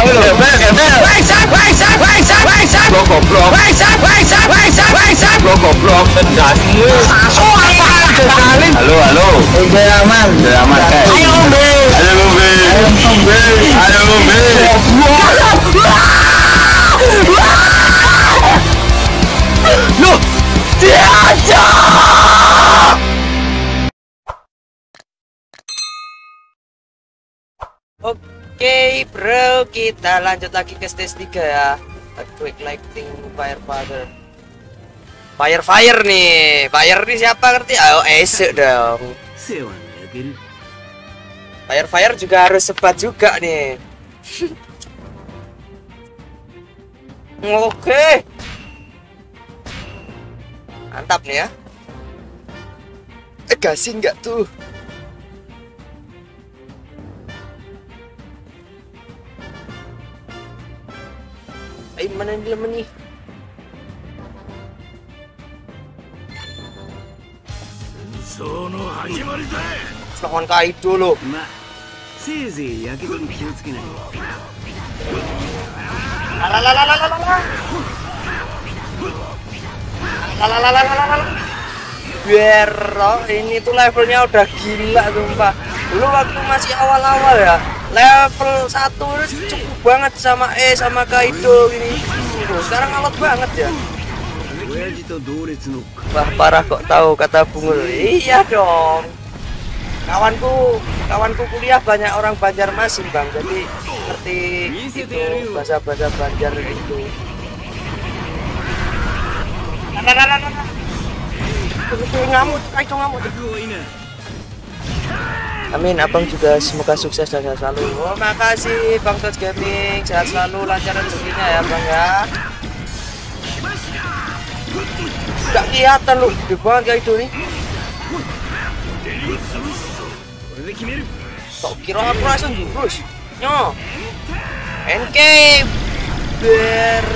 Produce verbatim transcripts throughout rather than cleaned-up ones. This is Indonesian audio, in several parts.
tahu loh. Gembel, gembel. Bangsat, bangsat, bangsat, bangsat. Goblok, goblok. Bangsat, bangsat, bangsat, bangsat. Goblok, goblok. Tendasmu. Oh, apa? Sekali. Halo, halo. Udah aman. Udah aman, guys. Ayo, Ombe. Ayo, Ombe. Ayo, Ombe. Ayo, Ombe. Loh, diajak. Oke bro, kita lanjut lagi ke stage tiga ya. A quick lighting firefighter. Fire fire nih, fire nih siapa ngerti? Ayo esek dong. Fire fire juga harus sebat juga nih. Oke, mantap nih ya. Eh gasing nggak tuh? Ayo mana yang lemah nih? Lawan Kaido loh. Biar ini tuh levelnya udah gila sumpah. Dulu waktu masih awal-awal ya, level satu cukup banget sama E sama Kaido ini. Sekarang alot banget ya. Wah parah kok tahu kata Bungul. Iya dong. Kawanku, kawanku kuliah banyak orang Banjarmasin bang, jadi ngerti itu bahasa-bahasa Banjar itu. Nah, nah, nah, nah, nah. Ngamuk, Kaido ngamuk. Amin, abang juga semoga sukses dan sehat selalu. Oh, makasih Bang Tots Gaming, sehat selalu, lancar rezekinya ya bang ya. Gak kelihatan lu, gede banget Kaido nih. Kok kira aku langsung jurus? Nyo, N K ber.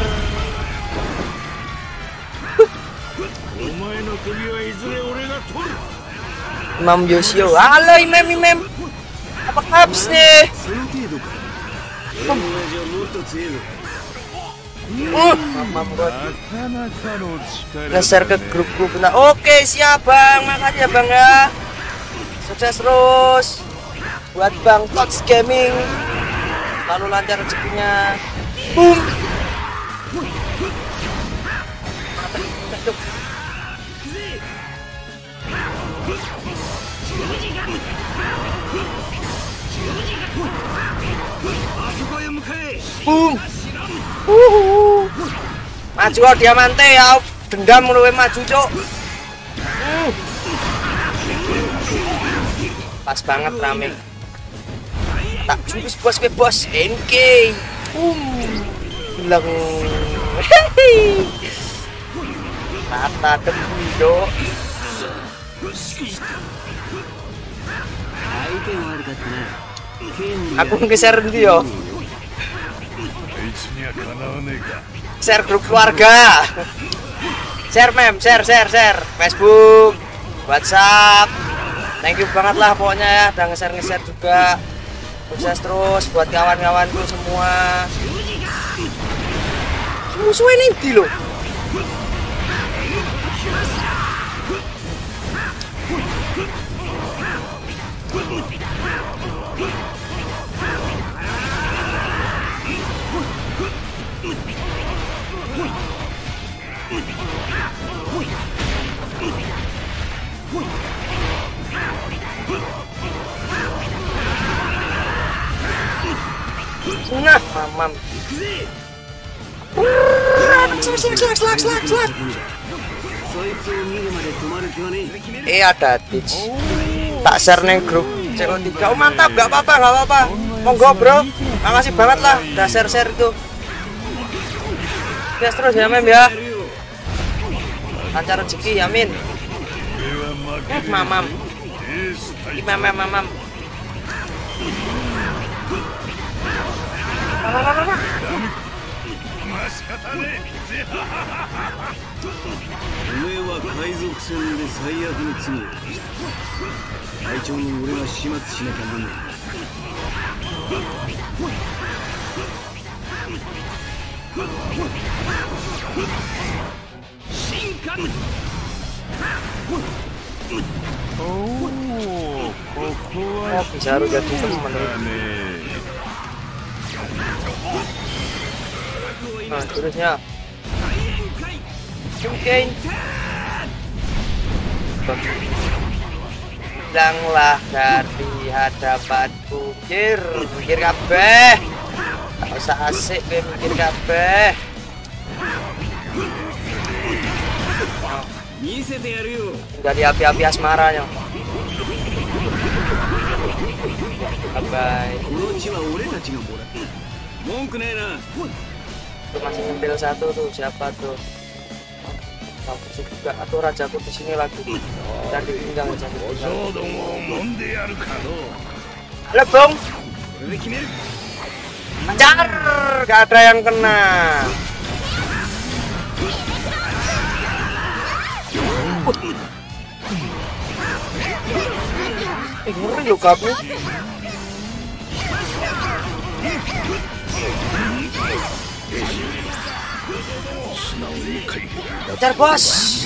Imam Yoshio, halo Imam Imam, apa kabar nih? Uh, nge-share ke grup-grup. Nah, oke siap bang, makasih ya bang ya. Sukses terus buat Bang Tots Gaming, lalu lancar rezekinya. Boom. Boom. Uhuh. Maju oh diamante ya, dendam luwe maju cok. Hmm. Pas banget rame. Tak jurus bos ke bos N K. Um. Bilang. Rata debu cok. Aku nge-share ndi yo. Share grup keluarga. Share mem, share, share, share. Facebook, WhatsApp. Thank you banget lah pokoknya ya, udah nge-share nge-share juga. Sukses terus buat kawan-kawanku semua. Musuh ini di lo. Nah, mamam. Eh ada tips. Tak share neng grup C O tiga. Oh mantap, gak apa-apa, gak apa-apa. Monggo bro, makasih banget lah udah share-share itu. Yes terus ya mem ya. Lancar rezeki amin. Eh, mamam. Mamam mamam. Oh, bisa harus jadi teman. Nah, terusnya mungkin hilanglah dari hadapanku. Mikir, mikir kabeh. Tak usah asik be mikir kabeh. Dari api-api asmaranya. Bye. Tuh masih ngambil satu tuh, siapa tuh? Aku juga atau rajaku di sini lagi. Dan ditinggal, jangan ditinggal. Lebong. Anjar, gak ada yang kena. Eh, ngeri lu kabel. Kejar bos.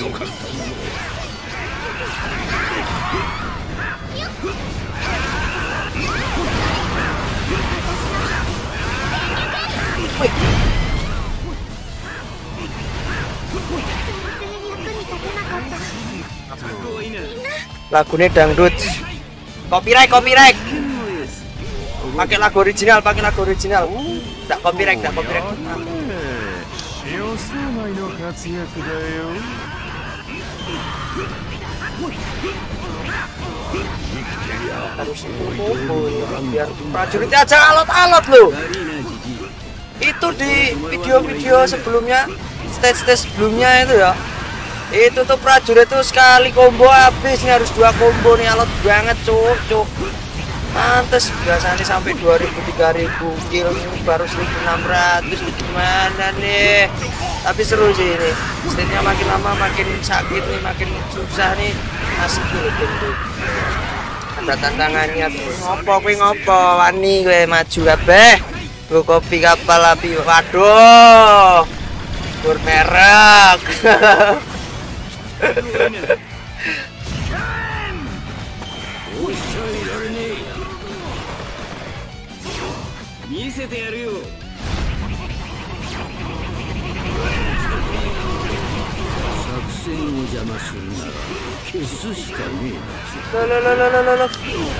Wih. Lagunya dangdut. Copyright, copyright. Pakai lagu original, pakai lagu original. Tak copyright, tak copyright. Harus kumpul biar prajuritnya aja alot-alot loh. Itu di video-video sebelumnya, stage-stage sebelumnya itu ya. Itu tuh prajurit tuh sekali combo habis, ini harus dua combo nih, alot banget cuk cuk. Pantes biasanya sampai dua ribu tiga ribu kill, ini baru seribu enam ratus. Gimana nih? Tapi seru sih ini. Stage-nya makin lama makin sakit nih, makin susah nih. Asik dulu gitu. Ada tantangannya tuh. Ngopo kuwi ngopo? Wani gue maju kabeh. Gue kopi kapal api. Waduh. Gur merek. Loh, loh, loh, loh, loh.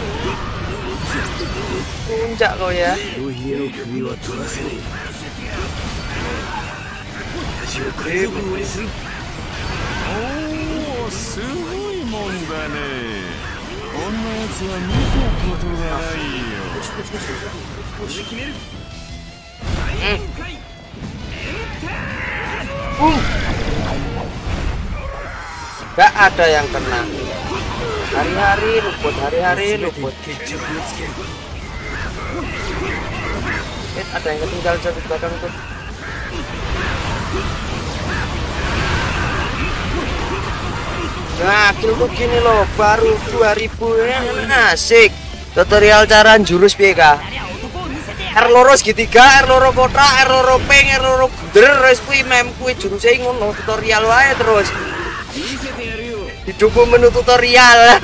Puncak kau ya. Hmm. Gak ada yang kena. Hari-hari luput, hari-hari luput. Eh, ada yang ketinggalan di belakang tuh. Nah, killku gini loh, baru dua ribu ya, asik. Tutorial cara jurus P K. R loro segitiga, R loro kotak, R loro ping, R loro bunder, wis kuwi mem kuwi juruse ngono, tutorial wae terus. Hidupmu menu tutorial.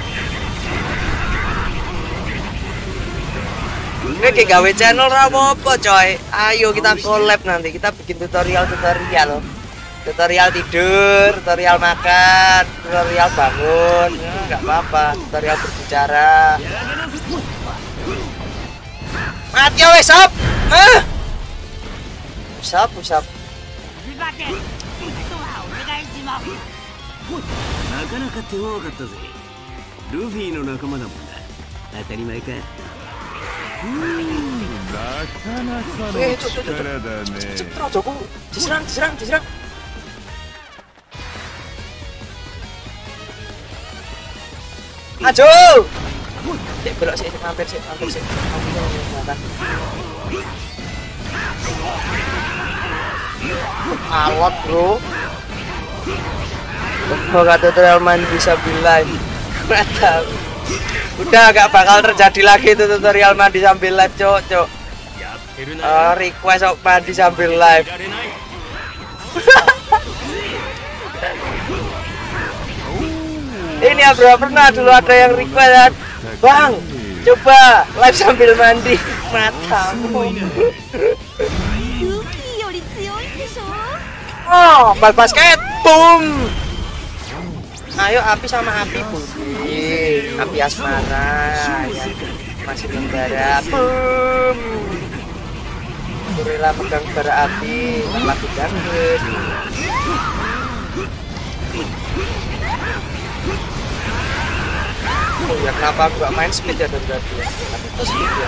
Ini kayak gawe channel apa coy. Ayo kita collab nanti, kita bikin tutorial-tutorial. Tutorial tidur, tutorial makan, tutorial bangun. Enggak apa-apa, tutorial berbicara. Mati ya wes, Sob. Eh. Usap, usap. なかなか手強かったぜ。ルフィの仲間だもんな。当たり前か。 なかなかの力だね。 Cepet Joko, diserang, diserang, diserang. Maju. Dek belok sih, hampir sih, hampir sih. Alot bro. Gak tutorial main bisa bilang. Udah gak bakal terjadi lagi itu tutorial mandi sambil live cok cok. Uh, request mandi sambil live. Ini ya bro, pernah dulu ada yang request, bang, coba live sambil mandi. Matamu. Oh, bal basket, boom. Ayo api sama api, Budi. Api asmara ya. Masih membara, boom. Rela pegang bara api, lagu dangdut. Oh ya, kenapa aku gak main speed ya dan berarti ya? Aku speed ya.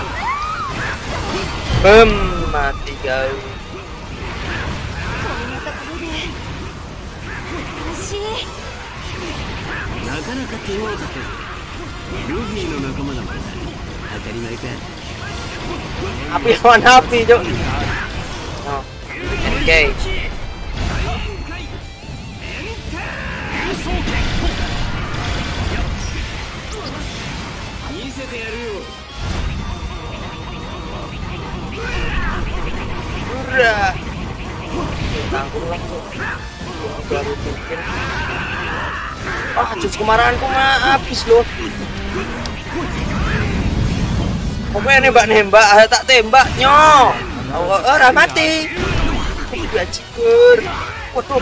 Bem, mati kau. Api lawan api, Cuk. Oh, engage. Udah. Tanggung lah, Cuk. Baru bikin. Wah, jus kemarahanku mah habis loh. Pokoknya nembak-nembak, tak tembak, nyo. Ora mati. Udah cikur. Waduh.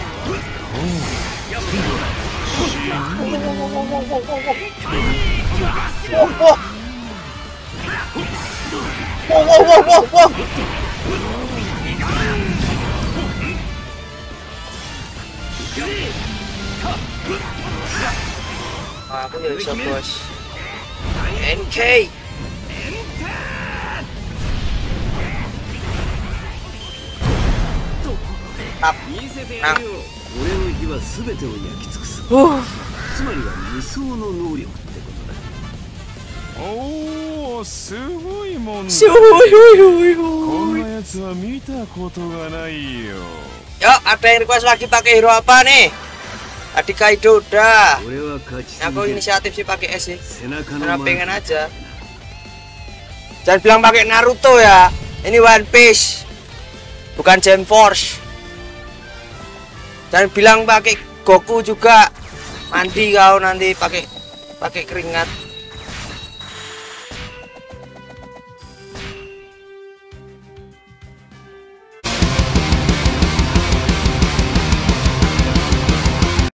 Wow, wow, wow, wow, wow. Ah, aku ya bisa bos. N K. Tap. Nah. Uh. Oh, すごいもんだ。 すごいごいごいこんごい。 なやつは見たことがないよ。 Yuk, ada yang request lagi pakai hero apa nih? Tadi Kaido udah. Aku inisiatif sih pakai S sih. Karena pengen aja. Jangan bilang pakai Naruto ya. Ini One Piece. Bukan Gem Force. Jangan bilang pakai Goku juga. Mandi kau nanti pakai pakai keringat.